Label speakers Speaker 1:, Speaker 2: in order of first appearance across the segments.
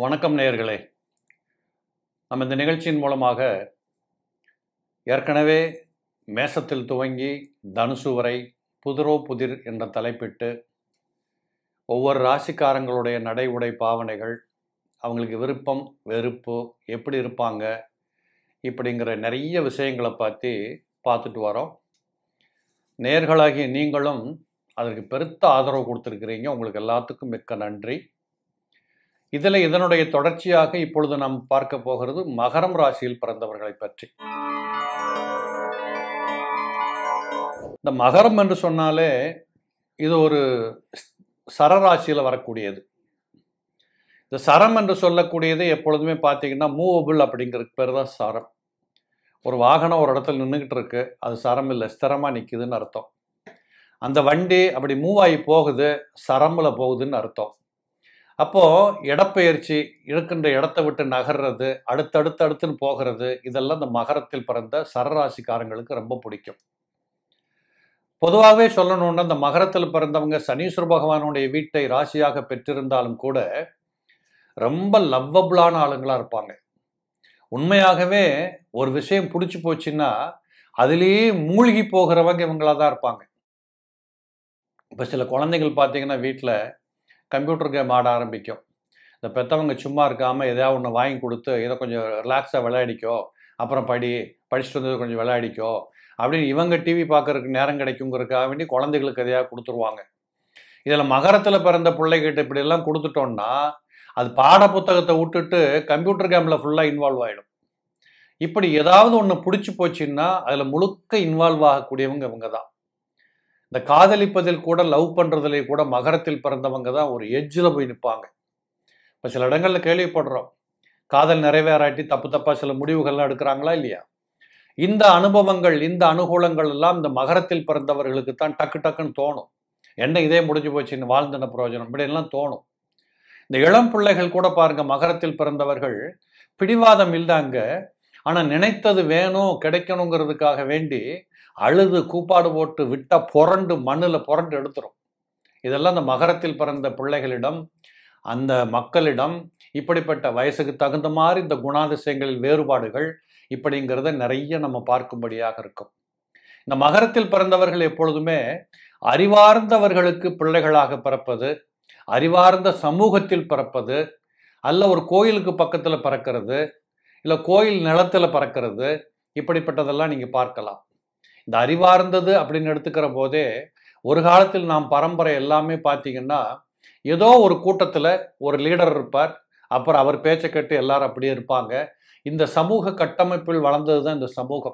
Speaker 1: வணக்கம் நேயர்களே. நம்ம இந்த நிகழ்ச்சியின் மூலமாக ஏற்கனவே மேசத்தில் துவங்கி தனுசு வரை புதிரோ புதிர் என்ற தலைப்பிட்டு ஒவ்வொரு ராசிக்காரங்களுடைய நடை உடை பாவனைகள், அவங்களுக்கு விருப்பம் வெறுப்பு எப்படி இருப்பாங்க இப்படிங்கிற நிறைய விஷயங்களை பார்த்துட்டு வரோம். நேயர்களாகிய நீங்களும் அதற்கு பெருத்த ஆதரவு கொடுத்துருக்கிறீங்க. உங்களுக்கு எல்லாத்துக்கும் மிக்க நன்றி. இதனுடைய தொடர்ச்சியாக இப்பொழுது நாம் பார்க்க போகிறது மகரம் ராசியில் பிறந்தவர்களை பற்றி. இந்த மகரம் என்று சொன்னாலே இது ஒரு சரராசியில் வரக்கூடியது. இந்த சரம் என்று சொல்லக்கூடியது எப்பொழுதுமே பார்த்தீங்கன்னா மூவபிள் அப்படிங்கிறதுக்கு பேர் தான் சரம். ஒரு வாகனம் ஒரு இடத்துல நின்றுக்கிட்டு இருக்கு, அது சரம் இல்லை, ஸ்திரமாக நிற்குதுன்னு அர்த்தம். அந்த வண்டி அப்படி மூவ் ஆகி போகுது, சரமில் போகுதுன்னு அர்த்தம். அப்போது இடப்பெயர்ச்சி இருக்கின்ற இடத்தை விட்டு நகர்றது, அடுத்தடுத்துன்னு போகிறது, இதெல்லாம் இந்த மகரத்தில் பிறந்த சரராசிக்காரங்களுக்கு ரொம்ப பிடிக்கும். பொதுவாகவே சொல்லணுன்னா இந்த மகரத்தில் பிறந்தவங்க சனீஸ்வர பகவானுடைய வீட்டை ராசியாக பெற்றிருந்தாலும் கூட ரொம்ப லவ்வபுளான ஆளுங்களாக இருப்பாங்க. உண்மையாகவே ஒரு விஷயம் பிடிச்சி போச்சுன்னா அதுலேயே மூழ்கி போகிறவங்க இவங்களாக தான் இருப்பாங்க. இப்போ சில குழந்தைகள் பார்த்தீங்கன்னா வீட்டில் கம்ப்யூட்டர் கேம் ஆட ஆரம்பிக்கும். இந்த பெற்றவங்க சும்மா இருக்காமல் எதையாவது ஒன்று வாங்கி கொடுத்து இதை கொஞ்சம் ரிலாக்ஸாக விளையாடிக்கோ, அப்புறம் படிச்சுட்டு வந்தது கொஞ்சம் விளையாடிக்கோ அப்படின்னு இவங்க டிவி பார்க்கறதுக்கு நேரம் கிடைக்குங்கிறதுக்காக வேண்டி குழந்தைகளுக்கு எதையாவது கொடுத்துருவாங்க. இதில் மகரத்தில் பிறந்த பிள்ளைகிட்ட இப்படியெல்லாம் கொடுத்துட்டோன்னா அது பாட புத்தகத்தை விட்டுட்டு கம்ப்யூட்டர் கேமில் ஃபுல்லாக இன்வால்வ் ஆகிடும். இப்படி ஏதாவது ஒன்று பிடிச்சி போச்சுன்னா அதில் முழுக்க இன்வால்வ் ஆகக்கூடியவங்க இவங்க தான். இந்த காதலிப்பதில் கூட, லவ் பண்ணுறதுலேயே கூட மகரத்தில் பிறந்தவங்க தான் ஒரு எட்ஜில் போய் நிற்பாங்க. இப்போ சில இடங்களில் கேள்விப்படுறோம், காதல் நிறைவேறாட்டி தப்பாக சில முடிவுகள்லாம் எடுக்கிறாங்களா இல்லையா? இந்த அனுபவங்கள், இந்த அனுகூலங்கள் எல்லாம் இந்த மகரத்தில் பிறந்தவர்களுக்கு தான் டக்குன்னு தோணும். என்ன இதே முடிஞ்சு போச்சுன்னு வாழ்ந்தன பிரயோஜனம் இப்படியெல்லாம் தோணும். இந்த இளம் பிள்ளைகள் கூட பாருங்க, மகரத்தில் பிறந்தவர்கள் பிடிவாதம் இல்லைங்க, ஆனால் நினைத்தது வேணும் கிடைக்கணுங்கிறதுக்காக வேண்டி அழுது கூப்பாடு போட்டு விட்ட மண்ணில் புரண்டு எடுத்துரும். இதெல்லாம் இந்த மகரத்தில் பிறந்த பிள்ளைகளிடம், அந்த மக்களிடம் இப்படிப்பட்ட வயசுக்கு தகுந்த மாதிரி இந்த குணாதிசயங்களில் வேறுபாடுகள் இப்படிங்கிறத நிறைய நம்ம பார்க்கும்படியாக இருக்கும். இந்த மகரத்தில் பிறந்தவர்கள் எப்பொழுதுமே அறிவார்ந்தவர்களுக்கு பிள்ளைகளாக பிறப்பது, அறிவார்ந்த சமூகத்தில் பிறப்பது, அல்ல ஒரு கோயிலுக்கு பக்கத்தில் பிறக்கிறது, இல்லை கோயில் நிலத்தில் பிறக்கிறது, இப்படிப்பட்டதெல்லாம் நீங்கள் பார்க்கலாம். இந்த அறிவார்ந்தது அப்படின்னு எடுத்துக்கிற போதே ஒரு காலத்தில் நாம் பரம்பரை எல்லாமே பார்த்தீங்கன்னா ஏதோ ஒரு கூட்டத்தில் ஒரு லீடர் இருப்பார், அப்புறம் அவர் பேச்சை கேட்டு எல்லாரும் அப்படியே இருப்பாங்க. இந்த சமூக கட்டமைப்பில் வளர்ந்தது தான் இந்த சமூகம்.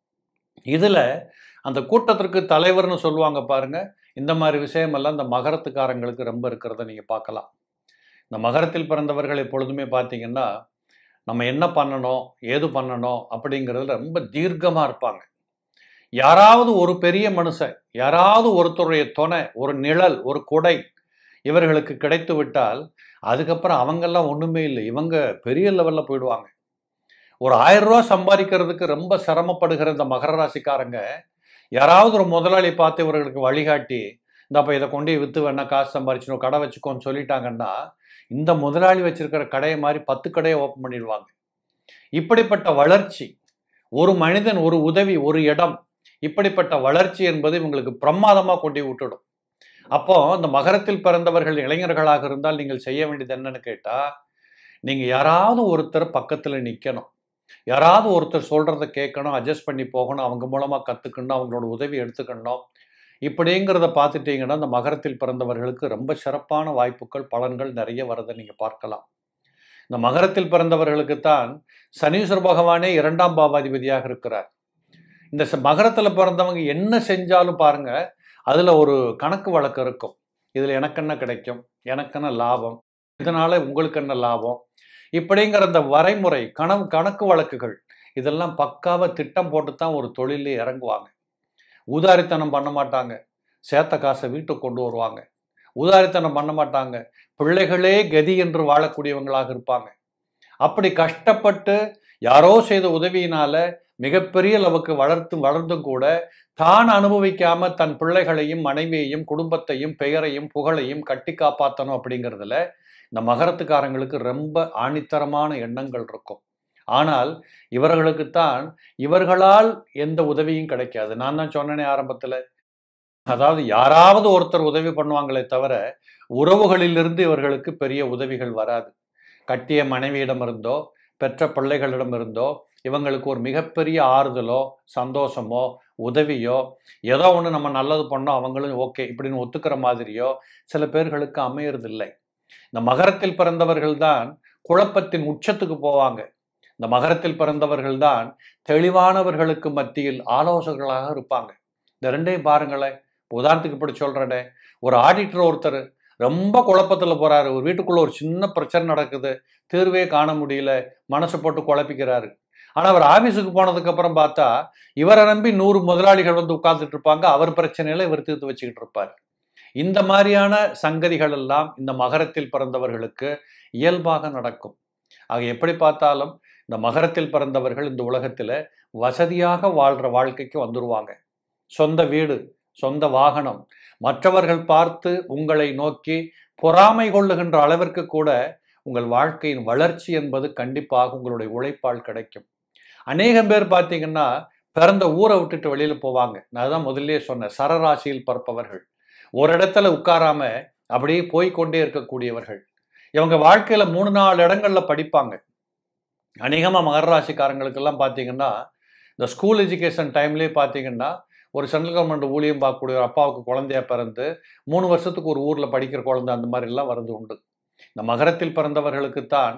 Speaker 1: இதில் அந்த கூட்டத்திற்கு தலைவர்னு சொல்லுவாங்க பாருங்க, இந்த மாதிரி விஷயமெல்லாம் இந்த மகரத்துக்காரங்களுக்கு ரொம்ப இருக்கிறத நீங்கள் பார்க்கலாம். இந்த மகரத்தில் பிறந்தவர்கள் எப்பொழுதுமே பார்த்தீங்கன்னா நம்ம என்ன பண்ணணும் ஏது பண்ணணும் அப்படிங்கிறதுல ரொம்ப தீர்க்கமாக இருப்பாங்க. யாராவது ஒரு பெரிய மனுஷன், யாராவது ஒருத்தருடைய துணை, ஒரு நிழல், ஒரு கொடை இவர்களுக்கு கிடைத்து விட்டால் அதுக்கப்புறம் அவங்கெல்லாம் ஒன்றுமே இல்லை, இவங்க பெரிய லெவலில் போயிடுவாங்க. ஒரு 1000 ரூபா சம்பாதிக்கிறதுக்கு ரொம்ப சிரமப்படுகிற இந்த மகர ராசிக்காரங்க யாராவது ஒரு முதலாளி பார்த்து இவர்களுக்கு வழிகாட்டி இந்தப்போ இதை கொண்டு விற்று வேணா காசு சம்பாதிச்சணும், கடை வச்சுக்கோன்னு சொல்லிட்டாங்கன்னா இந்த முதலாளி வச்சிருக்கிற கடையை மாதிரி 10 கடையை ஓப்பன் பண்ணிடுவாங்க. இப்படிப்பட்ட வளர்ச்சி, ஒரு மனிதன், ஒரு உதவி, ஒரு இடம், இப்படிப்பட்ட வளர்ச்சி என்பது இவங்களுக்கு பிரமாதமாக கொண்டு விட்டுடும். அப்போ இந்த மகரத்தில் பிறந்தவர்கள் இளைஞர்களாக இருந்தால் நீங்கள் செய்ய வேண்டியது என்னன்னு கேட்டால், நீங்கள் யாராவது ஒருத்தர் பக்கத்தில் நிற்கணும், யாராவது ஒருத்தர் சொல்கிறத கேட்கணும், அட்ஜஸ்ட் பண்ணி போகணும், அவங்க மூலமாக கற்றுக்கணும், அவங்களோட உதவி எடுத்துக்கணும். இப்படிங்கிறத பார்த்துட்டிங்கன்னா இந்த மகரத்தில் பிறந்தவர்களுக்கு ரொம்ப சிறப்பான வாய்ப்புகள், பலன்கள் நிறைய வரதை நீங்கள் பார்க்கலாம். இந்த மகரத்தில் பிறந்தவர்களுக்குத்தான் சனீஸ்வர பகவானே 2ஆம் பாவாதிபதியாக இருக்கிறார். இந்த மகரத்தில் பிறந்தவங்க என்ன செஞ்சாலும் பாருங்க, அதில் ஒரு கணக்கு வழக்கு இருக்கும். இதில் எனக்கு என்ன கிடைக்கும், எனக்கு என்ன லாபம், இதனால உங்களுக்கு என்ன லாபம், இப்படிங்கிற அந்த வரைமுறை கணக்கு வழக்குகள் இதெல்லாம் பக்காவாக திட்டம் போட்டு தான் ஒரு தொழிலே இறங்குவாங்க. ஊதாரித்தனம் பண்ண மாட்டாங்க, சேர்த்த காசை வீட்டுக்கு கொண்டு வருவாங்க. ஊதாரித்தனம் பண்ண மாட்டாங்க, பிள்ளைகளே கதி என்று வாழக்கூடியவங்களாக இருப்பாங்க. அப்படி கஷ்டப்பட்டு யாரோ செய்த உதவியினால மிகப்பெரிய அளவுக்கு வளர்ந்தும் கூட தான் அனுபவிக்காம தன் பிள்ளைகளையும் மனைவியையும் குடும்பத்தையும் பெயரையும் புகழையும் கட்டி காப்பாற்றணும் அப்படிங்கிறதுல இந்த மகரத்துக்காரங்களுக்கு ரொம்ப ஆணித்தரமான எண்ணங்கள் இருக்கும். ஆனால் இவர்களுக்குத்தான் இவர்களால் எந்த உதவியும் கிடைக்காது. நான் தான் சொன்னேனே ஆரம்பத்தில், அதாவது யாராவது ஒருத்தர் உதவி பண்ணுவாங்களே தவிர உறவுகளிலிருந்து இவர்களுக்கு பெரிய உதவிகள் வராது. கட்டிய மனைவியிடமிருந்தோ பெற்ற பிள்ளைகளிடமிருந்தோ இவங்களுக்கு ஒரு மிகப்பெரிய ஆறுதலோ சந்தோஷமோ உதவியோ ஏதோ ஒன்று நம்ம நல்லது பண்ணோம் அவங்களும் ஓகே இப்படின்னு ஒத்துக்கிற மாதிரியோ சில பேர்களுக்கு அமையறதில்லை. இந்த மகரத்தில் பிறந்தவர்கள் தான் குழப்பத்தின் உச்சத்துக்கு போவாங்க. இந்த மகரத்தில் பிறந்தவர்கள் தான் தெளிவானவர்களுக்கு மத்தியில் ஆலோசகர்களாக இருப்பாங்க. இந்த ரெண்டையும் பாருங்களேன். உதாரணத்துக்கு இப்படி சொல்றேனே, ஒரு ஆடிட்டர் ஒருத்தர் ரொம்ப குழப்பத்தில் போறாரு. ஒரு வீட்டுக்குள்ள ஒரு சின்ன பிரச்சனை நடக்குது, தீர்வே காண முடியல, மனசை போட்டு குழப்பிக்கிறாரு. ஆனால் அவர் ஆஃபீஸுக்கு போனதுக்கு அப்புறம் பார்த்தா இவரை நம்பி 100 முதலாளிகள் வந்து உட்கார்ந்துட்டு இருப்பாங்க. அவர் பிரச்சனையில இவர் தீர்த்து வச்சுக்கிட்டு இருப்பார். இந்த மாதிரியான சங்கதிகள் எல்லாம் இந்த மகரத்தில் பிறந்தவர்களுக்கு இயல்பாக நடக்கும். ஆக எப்படி பார்த்தாலும் இந்த மகரத்தில் பிறந்தவர்கள் இந்த உலகத்தில் வசதியாக வாழ்கிற வாழ்க்கைக்கு வந்துடுவாங்க. சொந்த வீடு, சொந்த வாகனம், மற்றவர்கள் பார்த்து உங்களை நோக்கி பொறாமை கொள்ளுகின்ற அளவிற்கு கூட உங்கள் வாழ்க்கையின் வளர்ச்சி என்பது கண்டிப்பாக உங்களுடைய உழைப்பால் கிடைக்கும். அநேகம் பேர் பார்த்தீங்கன்னா பிறந்த ஊரை விட்டுட்டு வெளியில் போவாங்க. நான் தான் முதல்ல சொன்னேன், சரராசியில் பிறப்பவர்கள். ஒரு இடத்துல உட்காராம அப்படியே போய்கொண்டே இருக்கக்கூடியவர்கள். இவங்க வாழ்க்கையில் 3-4 இடங்களில் படிப்பாங்க. அநேகமாக மகர ராசிக்காரங்களுக்கெல்லாம் பார்த்தீங்கன்னா இந்த ஸ்கூல் எஜுகேஷன் டைம்லேயே பார்த்தீங்கன்னா ஒரு சென்ட்ரல் கவர்மெண்ட் ஊழியம் பார்க்கக்கூடிய ஒரு அப்பாவுக்கு குழந்தையா பிறந்து 3 வருஷத்துக்கு ஒரு ஊரில் படிக்கிற குழந்தை அந்த மாதிரிலாம் வருது உண்டு. இந்த மகரத்தில் பிறந்தவர்களுக்குத்தான்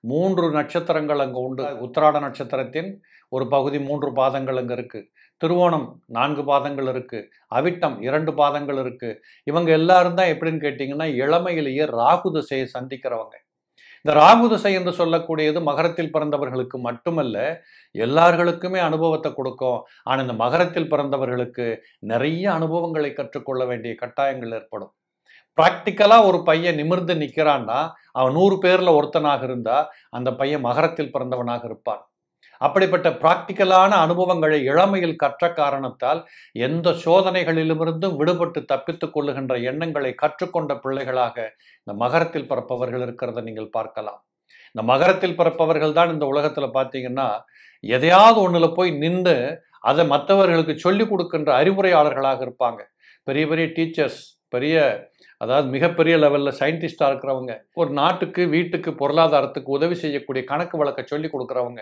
Speaker 1: 3 நட்சத்திரங்கள் அங்கே உண்டு. உத்திராட நட்சத்திரத்தின் ஒரு பகுதி 3 பாதங்கள் அங்கே இருக்குது. திருவோணம் 4 பாதங்கள் இருக்குது. அவிட்டம் 2 பாதங்கள் இருக்குது. இவங்க எல்லாரும் தான் எப்படின்னு கேட்டிங்கன்னா இளமையிலேயே ராகு திசையை சந்திக்கிறவங்க. இந்த ராகு திசை என்று சொல்லக்கூடியது மகரத்தில் பிறந்தவர்களுக்கு மட்டுமல்ல எல்லார்களுக்குமே அனுபவத்தை கொடுக்கும். ஆனால் இந்த மகரத்தில் பிறந்தவர்களுக்கு நிறைய அனுபவங்களை கற்றுக்கொள்ள வேண்டிய கட்டாயங்கள் ஏற்படும். ப்ராக்டிக்கலாக ஒரு பையன் நிமிர்ந்து நிற்கிறான்னா அவன் 100 பேரில் ஒருத்தனாக இருந்தால் அந்த பையன் மகரத்தில் பிறந்தவனாக இருப்பான். அப்படிப்பட்ட பிராக்டிக்கலான அனுபவங்களை இளமையில் கற்ற காரணத்தால் எந்த சோதனைகளிலுமிருந்தும் விடுபட்டு தப்பித்துக் கொள்ளுகின்ற எண்ணங்களை கற்றுக்கொண்ட பிள்ளைகளாக இந்த மகரத்தில் பிறப்பவர்கள் இருக்கிறத நீங்கள் பார்க்கலாம். இந்த மகரத்தில் பிறப்பவர்கள் தான் இந்த உலகத்தில் பார்த்தீங்கன்னா எதையாவது ஒன்றில் போய் நின்று அதை மற்றவர்களுக்கு சொல்லிக் கொடுக்கின்ற அறிவுரையாளர்களாக இருப்பாங்க. பெரிய பெரிய டீச்சர்ஸ், அதாவது மிகப்பெரிய லெவலில் சயின்டிஸ்டாக இருக்கிறவங்க, ஒரு நாட்டுக்கு வீட்டுக்கு பொருளாதாரத்துக்கு உதவி செய்யக்கூடிய கணக்கு வழக்க சொல்லி கொடுக்குறவங்க.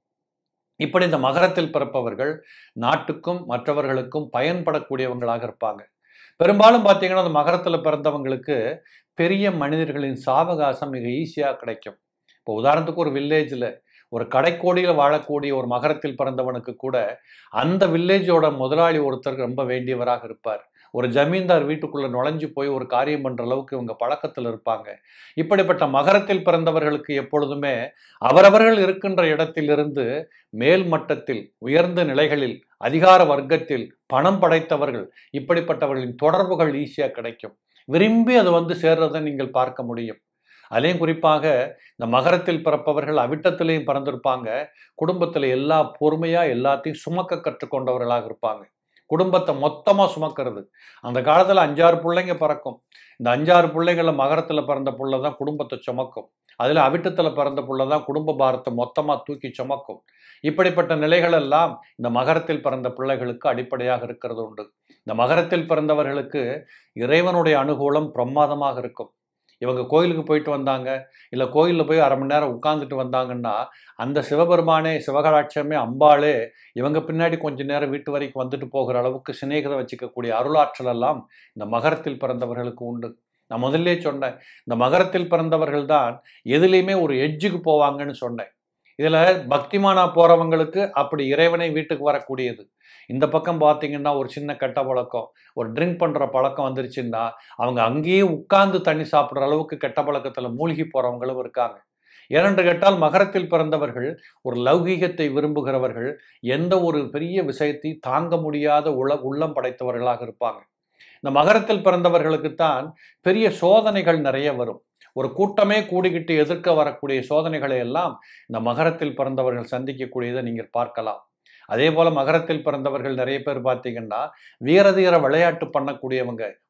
Speaker 1: இப்படி இந்த மகரத்தில் பிறப்பவர்கள் நாட்டுக்கும் மற்றவர்களுக்கும் பயன்படக்கூடியவங்களாக இருப்பாங்க. பெரும்பாலும் பார்த்தீங்கன்னா அந்த மகரத்தில் பிறந்தவங்களுக்கு பெரிய மனிதர்களின் சாவகாசம் மிக ஈஸியாக கிடைக்கும். இப்போ உதாரணத்துக்கு ஒரு வில்லேஜில் ஒரு கடைக்கோடியில் வாழக்கூடிய ஒரு மகரத்தில் பிறந்தவனுக்கு கூட அந்த வில்லேஜோட முதலாளி ஒருத்தருக்கு ரொம்ப வேண்டியவராக இருப்பார். ஒரு ஜமீன்தார் வீட்டுக்குள்ளே நுழைஞ்சு போய் ஒரு காரியம் பண்ணுற அளவுக்கு இவங்க பழக்கத்தில் இருப்பாங்க. இப்படிப்பட்ட மகரத்தில் பிறந்தவர்களுக்கு எப்பொழுதுமே அவரவர்கள் இருக்கின்ற இடத்திலிருந்து மேல் மட்டத்தில் உயர்ந்த நிலைகளில் அதிகார வர்க்கத்தில் பணம் படைத்தவர்கள் இப்படிப்பட்டவர்களின் தொடர்புகள் ஈஸியாக கிடைக்கும். விரும்பி அது வந்து சேர்றதை நீங்கள் பார்க்க முடியும். அதுலேயும் குறிப்பாக இந்த மகரத்தில் பிறப்பவர்கள் அவிட்டத்திலையும் பிறந்திருப்பாங்க. குடும்பத்தில் எல்லா பொறுமையாக எல்லாத்தையும் சுமக்க கற்றுக்கொண்டவர்களாக இருப்பாங்க. குடும்பத்தை மொத்தமாக சுமக்கிறது. அந்த காலத்தில் 5-6 பிள்ளைங்க பிறக்கும். இந்த 5-6 பிள்ளைகளில் மகரத்தில் பிறந்த புள்ள தான் குடும்பத்தை சுமக்கும். அதில் அவிட்டத்தில் பிறந்த புள்ள தான் குடும்ப பாரத்தை மொத்தமாக தூக்கி சுமக்கும். இப்படிப்பட்ட நிலைகள் எல்லாம் இந்த மகரத்தில் பிறந்த பிள்ளைகளுக்கு அடிப்படையாக இருக்கிறது உண்டு. இந்த மகரத்தில் பிறந்தவர்களுக்கு இறைவனுடைய அனுகூலம் பிரமாதமாக இருக்கும். இவங்க கோயிலுக்கு போயிட்டு வந்தாங்க, இல்லை கோயிலில் போய் 1/2 மணி நேரம் உட்காந்துட்டு வந்தாங்கன்னா அந்த சிவபெருமானே, சிவகடாட்சமே, அம்பாளே இவங்க பின்னாடி கொஞ்ச நேரம் வீட்டு வரைக்கும் வந்துட்டு போகிற அளவுக்கு சிநேகிதம் வச்சுக்கக்கூடிய அருளாற்றல் எல்லாம் இந்த மகரத்தில் பிறந்தவர்களுக்கு உண்டு. நான் முதல்லே சொன்னேன், இந்த மகரத்தில் பிறந்தவர்கள் தான் எதுலேயுமே ஒரு எட்ஜுக்கு போவாங்கன்னு சொன்னேன். இதில் பக்திமானா போகிறவங்களுக்கு அப்படி இறைவனை வீட்டுக்கு வரக்கூடியது. இந்த பக்கம் பார்த்தீங்கன்னா ஒரு சின்ன கெட்ட பழக்கம், ஒரு ட்ரிங்க் பண்ணுற பழக்கம் வந்துருச்சுன்னா அவங்க அங்கேயே உட்கார்ந்து தண்ணி சாப்பிட்ற அளவுக்கு கெட்ட பழக்கத்தில் மூழ்கி போகிறவங்களும் இருக்காங்க. ஏனென்று கேட்டால் மகரத்தில் பிறந்தவர்கள் ஒரு லௌகீகத்தை விரும்புகிறவர்கள், எந்த ஒரு பெரிய விஷயத்தை தாங்க முடியாத உள்ளம் படைத்தவர்களாக இருப்பாங்க. இந்த மகரத்தில் பிறந்தவர்களுக்குத்தான் பெரிய சோதனைகள் நிறைய வரும். ஒரு கூட்டமே கூடிக்கிட்டு எதிர்க்க வரக்கூடிய சோதனைகளை எல்லாம் இந்த மகரத்தில் பிறந்தவர்கள் சந்திக்கக்கூடியதை நீங்கள் பார்க்கலாம். அதே போல் மகரத்தில் பிறந்தவர்கள் நிறைய பேர் பார்த்தீங்கன்னா வீரதீர விளையாட்டு பண்ணக்கூடியவங்க,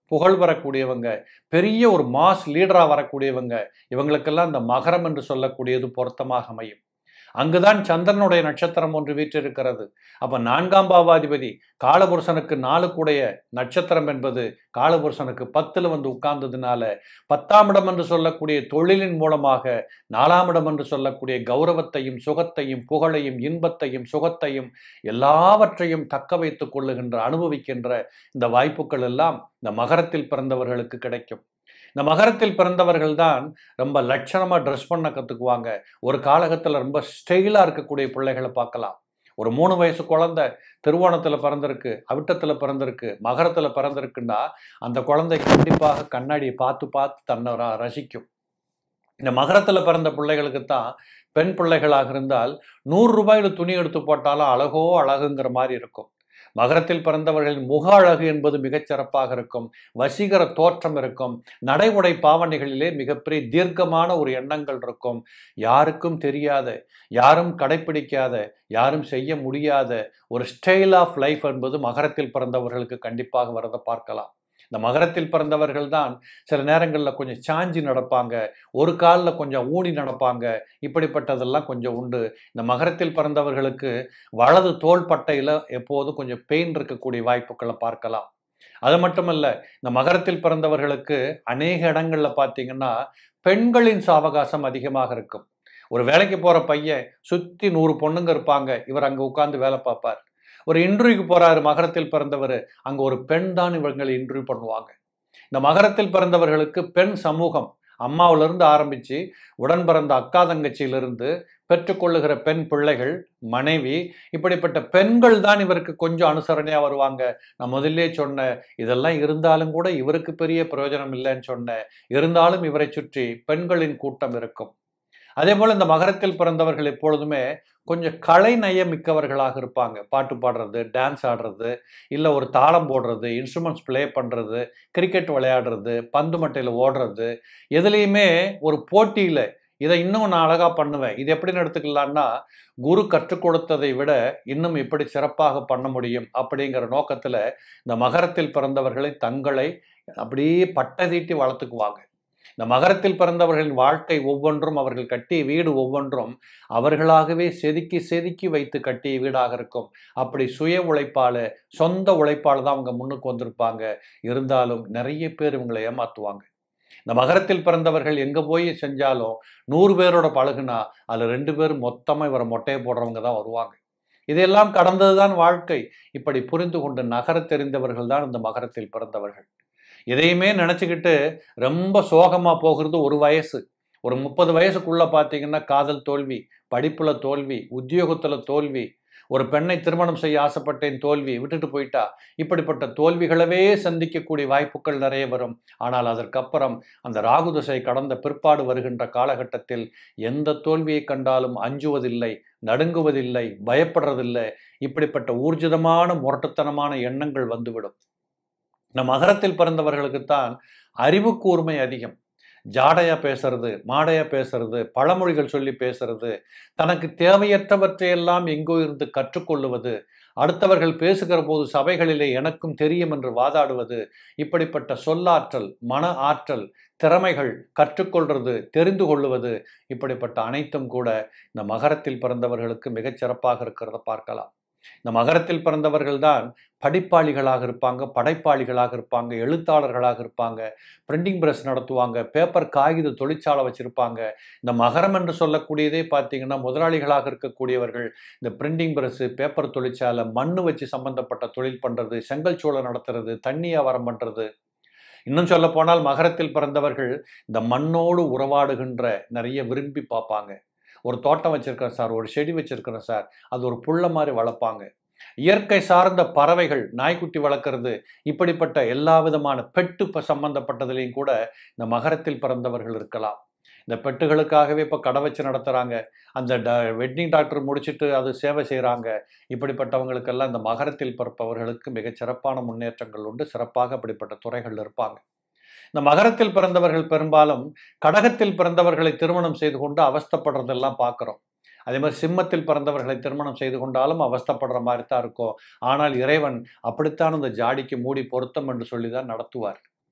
Speaker 1: புகழ் வரக்கூடியவங்க, பெரிய ஒரு மாஸ் லீடரா வரக்கூடியவங்க, இவங்களுக்கெல்லாம் இந்த மகரம் என்று சொல்லக்கூடியது பொருத்தமாக அமையும். அங்குதான் சந்திரனுடைய நட்சத்திரம் ஒன்று வீற்றிருக்கிறது. அப்ப 4ஆம் பாவாதிபதி காலபுருஷனுக்கு 4 கூடைய நட்சத்திரம் என்பது காலபுருஷனுக்கு 10ல் வந்து உட்கார்ந்ததுனால 10ஆம் இடம் என்று சொல்லக்கூடிய தொழிலின் மூலமாக 4ஆம் இடம் என்று சொல்லக்கூடிய கௌரவத்தையும் சுகத்தையும் புகழையும் இன்பத்தையும் சுகத்தையும் எல்லாவற்றையும் தக்க வைத்துக் கொள்ளுகின்ற அனுபவிக்கின்ற இந்த வாய்ப்புகள் எல்லாம் இந்த மகரத்தில் பிறந்தவர்களுக்கு கிடைக்கும். இந்த மகரத்தில் பிறந்தவர்கள் தான் ரொம்ப லட்சணமா ட்ரெஸ் பண்ண கத்துக்குவாங்க. ஒரு காலகட்டத்தில் ரொம்ப ஸ்டைலா இருக்கக்கூடிய பிள்ளைகளை பார்க்கலாம். ஒரு 3 வயசு குழந்தை திருவோணத்துல பிறந்திருக்கு, அவிட்டத்துல பிறந்திருக்கு, மகரத்துல பிறந்திருக்குன்னா அந்த குழந்தை கண்டிப்பாக கண்ணாடியை பார்த்து பார்த்து தன்னை ரசிக்கும். இந்த மகரத்துல பிறந்த பிள்ளைகளுக்கு தான் பெண் பிள்ளைகளாக இருந்தால் 100 ரூபாயில துணி எடுத்து போட்டாலும் அழகோ அழகுங்கிற மாதிரி இருக்கும். மகரத்தில் பிறந்தவர்களின் முக அழகு என்பது மிகச் சிறப்பாக இருக்கும். வசீகர தோற்றம் இருக்கும். நடை உடை பாவனைகளிலே மிகப்பெரிய தீர்க்கமான ஒரு எண்ணங்கள் இருக்கும். யாருக்கும் தெரியாத, யாரும் கடைப்பிடிக்காத, யாரும் செய்ய முடியாத ஒரு ஸ்டைல் ஆஃப் லைஃப் என்பது மகரத்தில் பிறந்தவர்களுக்கு கண்டிப்பாக வரதை பார்க்கலாம். இந்த மகரத்தில் பிறந்தவர்கள் தான் சில நேரங்களில் கொஞ்சம் சாஞ்சி நடப்பாங்க, ஒரு காலில் கொஞ்சம் ஊனி நடப்பாங்க. இப்படிப்பட்டதெல்லாம் கொஞ்சம் உண்டு. இந்த மகரத்தில் பிறந்தவர்களுக்கு வலது தோள்பட்டையில் எப்போதும் கொஞ்சம் பெயின் இருக்கக்கூடிய வாய்ப்புகளை பார்க்கலாம். அது மட்டுமல்ல, இந்த மகரத்தில் பிறந்தவர்களுக்கு அநேக இடங்களில் பார்த்தீங்கன்னா பெண்களின் சாவகாசம் அதிகமாக இருக்கும். ஒரு வேலைக்கு போகிற பையன் சுற்றி 100 பொண்ணுங்க இருப்பாங்க, இவர் அங்கே உட்கார்ந்து வேலை பார்ப்பார். ஒரு இன்டர்வியூக்கு போறாரு மகரத்தில் பிறந்தவர், அங்க ஒரு பெண் தான் இவங்களை இன்டர்வியூ பண்ணுவாங்க. இந்த மகரத்தில் பிறந்தவர்களுக்கு பெண் சமூகம் அம்மாவிலிருந்து ஆரம்பிச்சு உடன் பிறந்த அக்கா தங்கச்சியிலிருந்து பெற்றுக்கொள்ளுகிற பெண் பிள்ளைகள், மனைவி, இப்படிப்பட்ட பெண்கள் தான் இவருக்கு கொஞ்சம் அனுசரணையா வருவாங்க. நான் முதல்லே சொன்னேன், இதெல்லாம் இருந்தாலும் கூட இவருக்கு பெரிய பிரயோஜனம் இல்லைன்னு சொன்னேன். இருந்தாலும் இவரை சுற்றி பெண்களின் கூட்டம் இருக்கும். அதே போல இந்த மகரத்தில் பிறந்தவர்கள் எப்பொழுதுமே கொஞ்சம் கலை நயம் மிக்கவர்களாக இருப்பாங்க. பாட்டு பாடுறது, டான்ஸ் ஆடுறது, இல்லை ஒரு தாளம் போடுறது, இன்ஸ்ட்ருமெண்ட்ஸ் பிளே பண்ணுறது, கிரிக்கெட் விளையாடுறது, பந்து மட்டையில் ஓடுறது, எதுலேயுமே ஒரு போட்டியில் இதை இன்னும் நான் அழகாக பண்ணுவேன், இது எப்படி எடுத்துக்கலான்னா குரு கற்றுக் கொடுத்ததை விட இன்னும் எப்படி சிறப்பாக பண்ண முடியும் அப்படிங்கிற நோக்கத்தில் இந்த மகரத்தில் பிறந்தவர்களை தங்களை அப்படியே பட்டதீட்டி வளர்த்துக்குவாங்க. இந்த மகரத்தில் பிறந்தவர்களின் வாழ்க்கை ஒவ்வொன்றும், அவர்கள் கட்டிய வீடு ஒவ்வொன்றும் அவர்களாகவே செதுக்கி செதுக்கி வைத்து கட்டிய வீடாக இருக்கும். அப்படி சுய உழைப்பால், சொந்த உழைப்பால் தான் அவங்க முன்னுக்கு வந்திருப்பாங்க. இருந்தாலும் நிறைய பேர் இவங்களை ஏமாற்றுவாங்க. இந்த மகரத்தில் பிறந்தவர்கள் எங்கே போய் செஞ்சாலும் 100 பேரோட பழகுனா அதில் 2 பேர் மொத்தமாக இவரை மொட்டையை போடுறவங்க தான் வருவாங்க. இதெல்லாம் கடந்தது தான் வாழ்க்கை. இப்படி புரிந்து கொண்டு நகர தெரிந்தவர்கள் தான் இந்த மகரத்தில் பிறந்தவர்கள். இதையுமே நினச்சிக்கிட்டு ரொம்ப சோகமாக போகிறது ஒரு வயசு. ஒரு 30 வயசுக்குள்ளே பார்த்தீங்கன்னா காதல் தோல்வி, படிப்பில் தோல்வி, உத்தியோகத்தில் தோல்வி, ஒரு பெண்ணை திருமணம் செய்ய ஆசைப்பட்டேன் தோல்வி, விட்டுட்டு போயிட்டா, இப்படிப்பட்ட தோல்விகளவே சந்திக்கக்கூடிய வாய்ப்புகள் நிறைய வரும். ஆனால் அதற்கப்புறம் அந்த ராகு திசை கடந்த பிற்பாடு வருகின்ற காலகட்டத்தில் எந்த தோல்வியை கண்டாலும் அஞ்சுவதில்லை, நடுங்குவதில்லை, பயப்படுறதில்லை. இப்படிப்பட்ட ஊர்ஜிதமான முரட்டுத்தனமான எண்ணங்கள் வந்துவிடும். இந்த மகரத்தில் பிறந்தவர்களுக்குத்தான் அறிவு கூர்மை அதிகம். ஜாடையா பேசுறது, மாடையா பேசுறது, பழமொழிகள் சொல்லி பேசுறது, தனக்கு தேவையற்றவற்றையெல்லாம் எங்கோ இருந்து கற்றுக்கொள்ளுவது, அடுத்தவர்கள் பேசுகிற போது சபைகளிலே எனக்கும் தெரியும் என்று வாதாடுவது, இப்படிப்பட்ட சொல்லாற்றல், மன ஆற்றல், திறமைகள், கற்றுக்கொள்வது, தெரிந்து கொள்ளுவது, இப்படிப்பட்ட அனைத்தும் கூட இந்த மகரத்தில் பிறந்தவர்களுக்கு மிகச் சிறப்பாக இருக்கிறத பார்க்கலாம். இந்த மகரத்தில் பிறந்தவர்கள் தான் படிப்பாளிகளாக இருப்பாங்க, படைப்பாளிகளாக இருப்பாங்க, எழுத்தாளர்களாக இருப்பாங்க, பிரிண்டிங் பிரஸ் நடத்துவாங்க, பேப்பர் காகித தொழிற்சாலை வச்சுருப்பாங்க. இந்த மகரம் என்று சொல்லக்கூடியதே பார்த்தீங்கன்னா முதலாளிகளாக இருக்கக்கூடியவர்கள் இந்த பிரிண்டிங் பிரஸ்ஸு, பேப்பர் தொழிற்சாலை, மண் வச்சு சம்பந்தப்பட்ட தொழில் பண்ணுறது, செங்கல் சூளை நடத்துறது, தண்ணி வியாபாரம் பண்ணுறது. இன்னும் சொல்ல போனால் மகரத்தில் பிறந்தவர்கள் இந்த மண்ணோடு உறவாடுகின்ற நிறைய விரும்பி பார்ப்பாங்க. ஒரு தோட்டம் வச்சிருக்கிறேன் சார், ஒரு செடி வச்சிருக்கிறேன் சார், அது ஒரு புள்ள மாதிரி வளர்ப்பாங்க. இயற்கை சார்ந்த பறவைகள், நாய்க்குட்டி வளர்க்குறது, இப்படிப்பட்ட எல்லா விதமான பெட்டு சம்பந்தப்பட்டதுலேயும் கூட இந்த மகரத்தில் பிறந்தவர்கள் இருக்கலாம். இந்த பெட்டுகளுக்காகவே இப்போ கடை வச்சு நடத்துகிறாங்க. அந்த வெட்டிங் டாக்டர் முடிச்சுட்டு அது சேவை செய்கிறாங்க. இப்படிப்பட்டவங்களுக்கெல்லாம் இந்த மகரத்தில் பிறப்பவர்களுக்கு மிகச் சிறப்பான முன்னேற்றங்கள் உண்டு. சிறப்பாக அப்படிப்பட்ட துறைகள் இருப்பாங்க. இந்த மகரத்தில் பிறந்தவர்கள் பெரும்பாலும் கடகத்தில் பிறந்தவர்களை திருமணம் செய்து கொண்டு அவஸ்தப்படுறதெல்லாம் பார்க்குறோம். அதே மாதிரி சிம்மத்தில் பிறந்தவர்களை திருமணம் செய்து கொண்டாலும் அவஸ்தப்படுற மாதிரி தான் இருக்கும். ஆனால் இறைவன் அப்படித்தான் இந்த ஜாடிக்கு மூடி பொருத்தம் என்று சொல்லி தான் நடத்துவார்.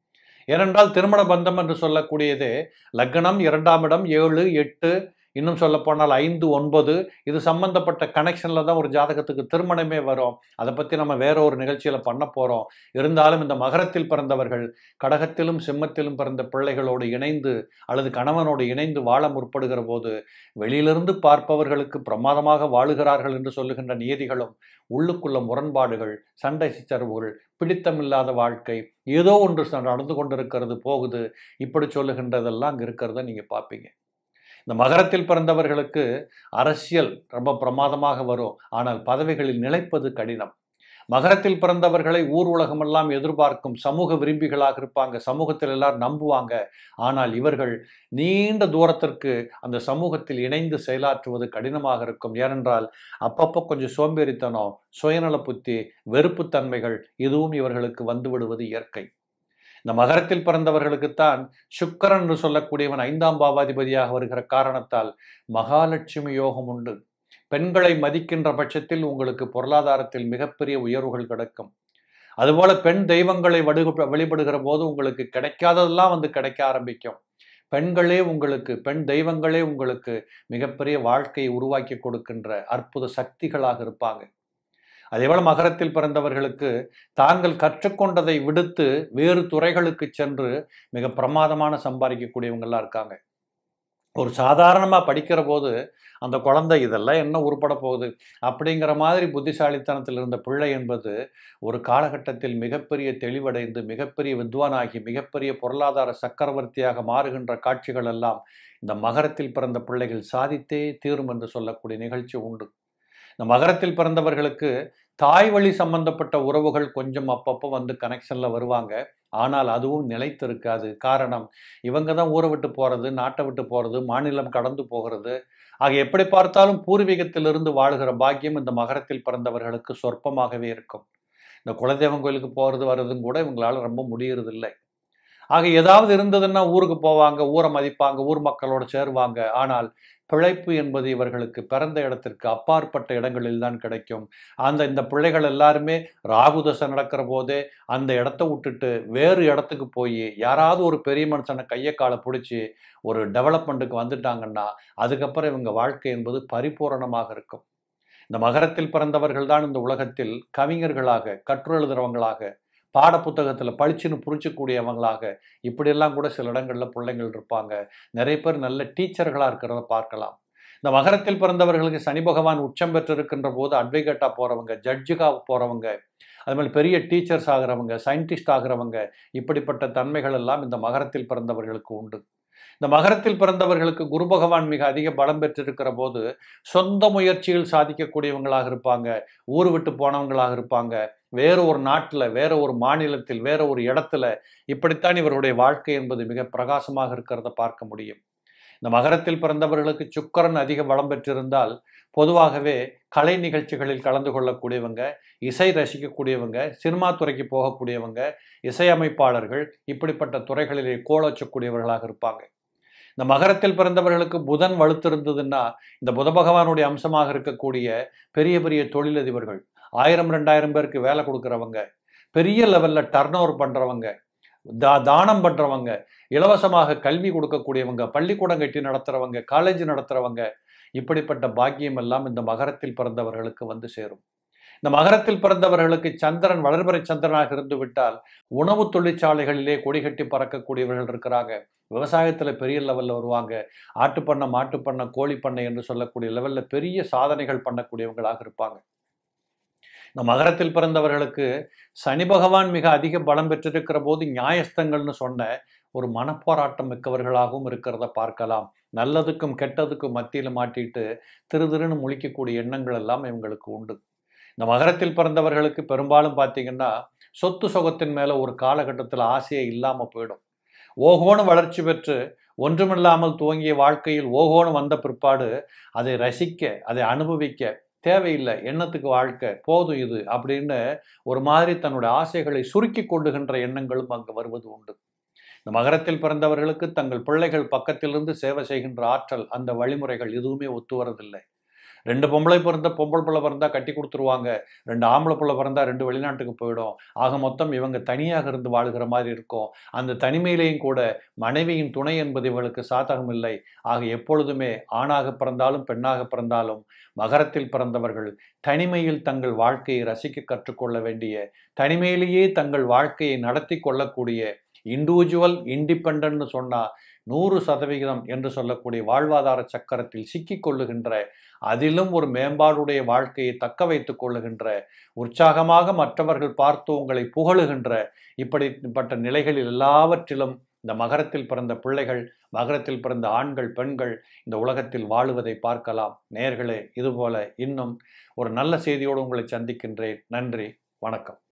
Speaker 1: ஏனென்றால் திருமண பந்தம் என்று சொல்லக்கூடியதே லக்னம், 2ஆம் இடம், 7, 8, இன்னும் சொல்ல போனால் 5, 9 இது சம்பந்தப்பட்ட கனெக்ஷன்ல தான் ஒரு ஜாதகத்துக்கு திருமணமே வரும். அதை பற்றி நம்ம வேற ஒரு நிகழ்ச்சியில் பண்ண போகிறோம். இருந்தாலும் இந்த மகரத்தில் பிறந்தவர்கள் கடகத்திலும் சிம்மத்திலும் பிறந்த பிள்ளைகளோடு இணைந்து அல்லது கணவனோடு இணைந்து வாழ முற்படுகிற போது வெளியிலிருந்து பார்ப்பவர்களுக்கு பிரமாதமாக வாழுகிறார்கள் என்று சொல்லுகின்ற நியதிகளும் உள்ளுக்குள்ள முரண்பாடுகள், சண்டை சச்சரவுகள், பிடித்தமில்லாத வாழ்க்கை, ஏதோ ஒன்று நடந்து கொண்டிருக்கிறது போகுது, இப்படி சொல்லுகின்றதெல்லாம் அங்கே இருக்கிறத நீங்கள் பார்ப்பீங்க. இந்த மகரத்தில் பிறந்தவர்களுக்கு அரசியல் ரொம்ப பிரமாதமாக வரும். ஆனால் பதவிகளில் நிலைப்பது கடினம். மகரத்தில் பிறந்தவர்களை ஊர் உலகமெல்லாம் எதிர்பார்க்கும் சமூக விரும்பிகளாக இருப்பாங்க. சமூகத்தில் எல்லாரும் நம்புவாங்க. ஆனால் இவர்கள் நீண்ட தூரத்திற்கு அந்த சமூகத்தில் இணைந்து செயலாற்றுவது கடினமாக இருக்கும். ஏனென்றால் அப்பப்போ கொஞ்சம் சோம்பேறித்தனம், சுயநல புத்தி, வெறுப்புத்தன்மைகள் இதுவும் இவர்களுக்கு வந்துவிடுவது இயற்கை. இந்த மகரத்தில் பிறந்தவர்களுக்குத்தான் சுக்கிரன் என்று சொல்லக்கூடியவன் 5ஆம் பாவாதிபதியாக வருகிற காரணத்தால் மகாலட்சுமி யோகம் உண்டு. பெண்களை மதிக்கின்ற பட்சத்தில் உங்களுக்கு பொருளாதாரத்தில் மிகப்பெரிய உயர்வுகள் கிடைக்கும். அதுபோல பெண் தெய்வங்களை வழிபடுகிற போது உங்களுக்கு கிடைக்காததெல்லாம் வந்து கிடைக்க ஆரம்பிக்கும். பெண் தெய்வங்களே உங்களுக்கு மிகப்பெரிய வாழ்க்கையை உருவாக்கி கொடுக்கின்ற அற்புத சக்திகளாக இருப்பாங்க. அதேபோல மகரத்தில் பிறந்தவர்களுக்கு தாங்கள் கற்றுக்கொண்டதை விடுத்து வேறு துறைகளுக்கு சென்று மிக பிரமாதமான சம்பாதிக்கக்கூடியவங்களாம் இருக்காங்க. ஒரு சாதாரணமாக படிக்கிற போது அந்த குழந்தை இதெல்லாம் என்ன உருப்பட போகுது அப்படிங்கிற மாதிரி புத்திசாலித்தனத்தில் இருந்த பிள்ளை என்பது ஒரு காலகட்டத்தில் மிகப்பெரிய தெளிவடைந்து மிகப்பெரிய வித்வானாகி மிகப்பெரிய பொருளாதார சக்கரவர்த்தியாக மாறுகின்ற காட்சிகள் எல்லாம் இந்த மகரத்தில் பிறந்த பிள்ளைகள் சாதித்தே தீரும் என்று சொல்லக்கூடிய நிகழ்ச்சி உண்டு. இந்த மகரத்தில் பிறந்தவர்களுக்கு தாய் வழி சம்பந்தப்பட்ட உறவுகள் கொஞ்சம் அப்பப்போ வந்து கனெக்ஷனில் வருவாங்க. ஆனால் அதுவும் நிலைத்து இருக்காது. காரணம், இவங்க தான் ஊரை விட்டு போகிறது, நாட்டை விட்டு போகிறது, மாநிலம் கடந்து போகிறது. ஆக எப்படி பார்த்தாலும் பூர்வீகத்திலிருந்து வாழுகிற பாக்கியம் இந்த மகரத்தில் பிறந்தவர்களுக்கு சொற்பமாகவே இருக்கும். இந்த குலதெய்வம் கோயிலுக்கு போகிறது வர்றதும் கூட இவங்களால ரொம்ப முடியறதில்லை. ஆக ஏதாவது இருந்ததுன்னா ஊருக்கு போவாங்க, ஊரை மதிப்பாங்க, ஊர் மக்களோடு சேருவாங்க. ஆனால் பிழைப்பு என்பது இவர்களுக்கு பிறந்த இடத்திற்கு அப்பாற்பட்ட இடங்களில் தான் கிடைக்கும். இந்த பிள்ளைகள் எல்லாருமே ராகுதசை நடக்கிற போதே அந்த இடத்த விட்டுட்டு வேறு இடத்துக்கு போய் யாராவது ஒரு பெரிய மனுஷனை கையை காலை பிடிச்சி ஒரு டெவலப்மெண்ட்டுக்கு வந்துட்டாங்கன்னா அதுக்கப்புறம் இவங்க வாழ்க்கை என்பது பரிபூரணமாக இருக்கும். இந்த மகரத்தில் பிறந்தவர்கள் தான் இந்த உலகத்தில் கவிஞர்களாக, கற்றுஎழுதுறவங்களாக, பாட புத்தகத்தில் பளிச்சுன்னு புரிச்சக்கூடியவங்களாக இப்படியெல்லாம் கூட சில இடங்களில் பிள்ளைங்கள் இருப்பாங்க. நிறைய பேர் நல்ல டீச்சர்களாக இருக்கிறத பார்க்கலாம். இந்த மகரத்தில் பிறந்தவர்களுக்கு சனி பகவான் உச்சம் பெற்றிருக்கின்ற போது அட்வொகேட்டாக போகிறவங்க, ஜட்ஜுக்காக போகிறவங்க, அது மாதிரி பெரிய டீச்சர்ஸ் ஆகிறவங்க, சயின்டிஸ்ட் ஆகிறவங்க, இப்படிப்பட்ட தன்மைகள் எல்லாம் இந்த மகரத்தில் பிறந்தவர்களுக்கு உண்டு. இந்த மகரத்தில் பிறந்தவர்களுக்கு குரு பகவான் மிக அதிக பலம் பெற்றிருக்கிற போது சொந்த முயற்சியில் சாதிக்கக்கூடியவங்களாக இருப்பாங்க. ஊர் விட்டு போனவங்களாக இருப்பாங்க. வேறு ஒரு நாட்டில், வேற ஒரு மாநிலத்தில், வேற ஒரு இடத்துல இப்படித்தான் இவருடைய வாழ்க்கை என்பது மிக பிரகாசமாக இருக்கிறத பார்க்க முடியும். இந்த மகரத்தில் பிறந்தவர்களுக்கு சுக்கிரன் அதிக பலம் பெற்றிருந்தால் பொதுவாகவே கலை நிகழ்ச்சிகளில் கலந்து கொள்ளக்கூடியவங்க, இசை ரசிக்கக்கூடியவங்க, சினிமா துறைக்கு போகக்கூடியவங்க, இசையமைப்பாளர்கள், இப்படிப்பட்ட துறைகளிலே கோலோச்சக்கூடியவர்களாக இருப்பாங்க. இந்த மகரத்தில் பிறந்தவர்களுக்கு புதன் வலுத்திருந்ததுன்னா இந்த புத பகவானுடைய அம்சமாக இருக்கக்கூடிய பெரிய பெரிய தொழிலதிபர்கள், 1000 2000 பேருக்கு வேலை கொடுக்குறவங்க, பெரிய லெவலில் டர்ன் ஓவர் பண்ணுறவங்க, தானம் பண்ணுறவங்க, இலவசமாக கல்வி கொடுக்கக்கூடியவங்க, பள்ளிக்கூடம் கட்டி நடத்துகிறவங்க, காலேஜ் நடத்துகிறவங்க, இப்படிப்பட்ட பாக்கியம் எல்லாம் இந்த மகரத்தில் பிறந்தவர்களுக்கு வந்து சேரும். இந்த மகரத்தில் பிறந்தவர்களுக்கு சந்திரன் வளர்பிறை சந்திரனாக இருந்து விட்டால் உணவு தொழிற்சாலைகளிலே கொடிகட்டி பறக்கக்கூடியவர்கள் இருக்கிறாங்க. விவசாயத்தில் பெரிய லெவலில் வருவாங்க. ஆட்டுப்பண்ணை, மாட்டுப்பண்ணை, கோழிப்பண்ணை என்று சொல்லக்கூடிய லெவலில் பெரிய சாதனைகள் பண்ணக்கூடியவங்களாக இருப்பாங்க. இந்த மகரத்தில் பிறந்தவர்களுக்கு சனி பகவான் மிக அதிக பலம் பெற்றிருக்கிற போது நியாயஸ்தங்கள்னு சொன்ன ஒரு மனப்போராட்டம் மிக்கவர்களாகவும் இருக்கிறத பார்க்கலாம். நல்லதுக்கும் கெட்டதுக்கும் மத்தியில் மாட்டிட்டு திருன்னு முழிக்கக்கூடிய எண்ணங்கள் எல்லாம் இவங்களுக்கு உண்டு. இந்த மகரத்தில் பிறந்தவர்களுக்கு பெரும்பாலும் பார்த்தீங்கன்னா சொத்து சுகத்தின் மேலே ஒரு காலகட்டத்தில் ஆசையே இல்லாமல் போயிடும். ஓகோன்னு வளர்ச்சி பெற்று ஒன்றுமில்லாமல் துவங்கிய வாழ்க்கையில் ஓகோன்னு வந்த பிற்பாடு அதை ரசிக்க, அதை அனுபவிக்க தேவையில்லை, எண்ணத்துக்கு வாழ்க்கை போதும் இது அப்படின்னு ஒரு மாதிரி தன்னுடைய ஆசைகளை சுருக்கி கொண்டுகின்ற எண்ணங்களும் அங்கு வருவது உண்டு. இந்த மகரத்தில் பிறந்தவர்களுக்கு தங்கள் பிள்ளைகள் பக்கத்திலிருந்து சேவை செய்கின்ற ஆற்றல், அந்த வழிமுறைகள் எதுவுமே ஒத்து வரதில்லை. 2 பொம்பளை பிள்ளை பிறந்தா கட்டி கொடுத்துருவாங்க, 2 ஆம்பளை பிள்ளை பிறந்தா 2 வெளிநாட்டுக்கு போயிடும். ஆக மொத்தம் இவங்க தனியாக இருந்து வாழுகிற மாதிரி இருக்கும். அந்த தனிமையிலேயும் கூட மனைவியின் துணை என்பது இவளுக்கு சாதகம் இல்லை. ஆக எப்பொழுதுமே ஆணாக பிறந்தாலும் பெண்ணாக பிறந்தாலும் மகரத்தில் பிறந்தவர்கள் தனிமையில் தங்கள் வாழ்க்கையை ரசிக்க கற்றுக்கொள்ள வேண்டிய, தனிமையிலேயே தங்கள் வாழ்க்கையை நடத்தி கொள்ளக்கூடிய, இண்டிவிஜுவல் இண்டிபெண்டன்ட்னு சொன்னா 100% என்று சொல்லக்கூடிய வாழ்வாதார சக்கரத்தில் சிக்கிக் கொள்ளுகின்ற, அதிலும் ஒரு மேம்பாடுடைய வாழ்க்கையை தக்க வைத்துக் கொள்ளுகின்ற, உற்சாகமாக மற்றவர்கள் பார்த்து உங்களை புகழுகின்ற இப்படிப்பட்ட நிலைகளில் எல்லாவற்றிலும் இந்த மகரத்தில் பிறந்த பிள்ளைகள், மகரத்தில் பிறந்த ஆண்கள், பெண்கள் இந்த உலகத்தில் வாழுவதை பார்க்கலாம். நேயர்களே, இதுபோல இன்னும் ஒரு நல்ல செய்தியோடு உங்களை சந்திக்கின்றேன். நன்றி, வணக்கம்.